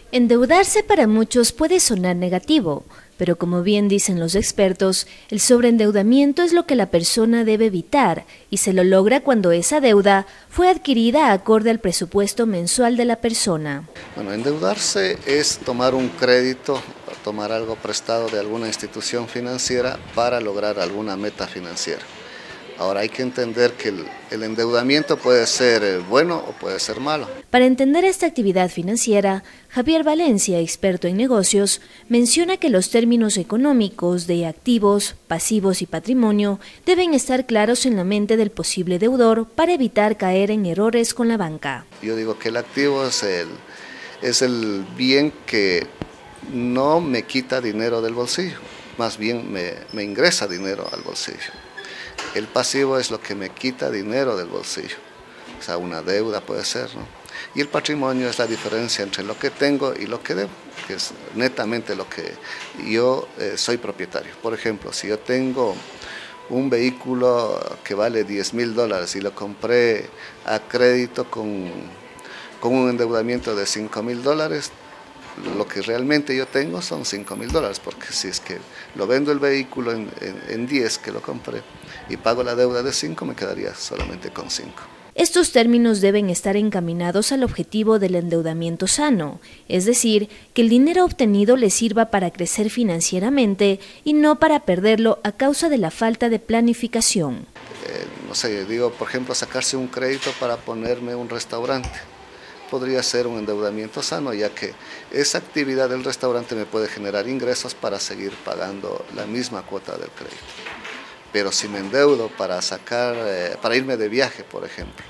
Endeudarse para muchos puede sonar negativo, pero como bien dicen los expertos, el sobreendeudamiento es lo que la persona debe evitar y se lo logra cuando esa deuda fue adquirida acorde al presupuesto mensual de la persona. Bueno, endeudarse es tomar un crédito, tomar algo prestado de alguna institución financiera para lograr alguna meta financiera. Ahora hay que entender que el endeudamiento puede ser bueno o puede ser malo. Para entender esta actividad financiera, Javier Valencia, experto en negocios, menciona que los términos económicos de activos, pasivos y patrimonio deben estar claros en la mente del posible deudor para evitar caer en errores con la banca. Yo digo que el activo es el bien que no me quita dinero del bolsillo, más bien me ingresa dinero al bolsillo. El pasivo es lo que me quita dinero del bolsillo, o sea, una deuda puede ser, ¿no? Y el patrimonio es la diferencia entre lo que tengo y lo que debo, que es netamente lo que yo soy propietario. Por ejemplo, si yo tengo un vehículo que vale $10.000 y lo compré a crédito con un endeudamiento de $5.000, lo que realmente yo tengo son $5.000, porque si es que lo vendo el vehículo en 10 que lo compré y pago la deuda de 5, me quedaría solamente con 5. Estos términos deben estar encaminados al objetivo del endeudamiento sano, es decir, que el dinero obtenido le sirva para crecer financieramente y no para perderlo a causa de la falta de planificación. No sé, digo, por ejemplo, sacarse un crédito para ponerme un restaurante. Podría ser un endeudamiento sano, ya que esa actividad del restaurante me puede generar ingresos para seguir pagando la misma cuota del crédito. Pero si me endeudo para irme de viaje, por ejemplo,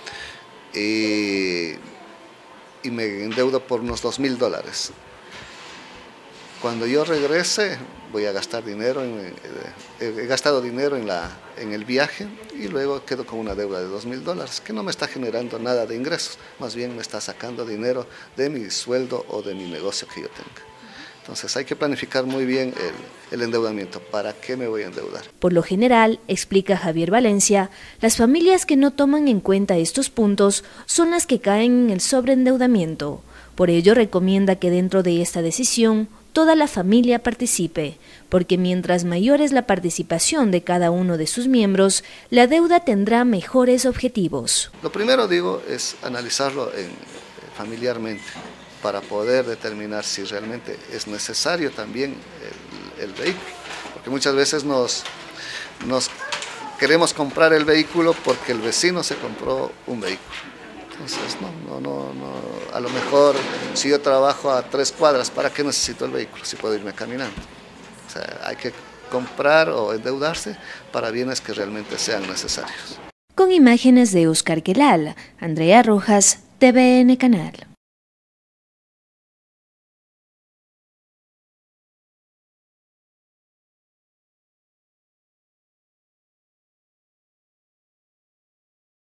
y me endeudo por unos $2.000, cuando yo regrese voy a gastar dinero, he gastado dinero en el viaje y luego quedo con una deuda de $2.000 que no me está generando nada de ingresos, más bien me está sacando dinero de mi sueldo o de mi negocio que yo tenga. Entonces hay que planificar muy bien el endeudamiento. ¿Para qué me voy a endeudar? Por lo general, explica Javier Valencia, las familias que no toman en cuenta estos puntos son las que caen en el sobreendeudamiento. Por ello recomienda que dentro de esta decisión toda la familia participe, porque mientras mayor es la participación de cada uno de sus miembros, la deuda tendrá mejores objetivos. Lo primero, digo, es analizarlo familiarmente, para poder determinar si realmente es necesario también el vehículo. Porque muchas veces nos queremos comprar el vehículo porque el vecino se compró un vehículo. Entonces, a lo mejor si yo trabajo a 3 cuadras, ¿para qué necesito el vehículo si puedo irme caminando? O sea, hay que comprar o endeudarse para bienes que realmente sean necesarios. Con imágenes de Oscar Quelal, Andrea Rojas, TVN Canal.